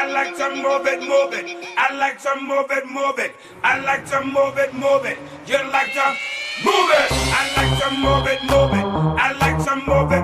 like to move it, move it. I like to move it, move it. I like to move it, move it. You like to move it. I like to move it, move it. I like to move it.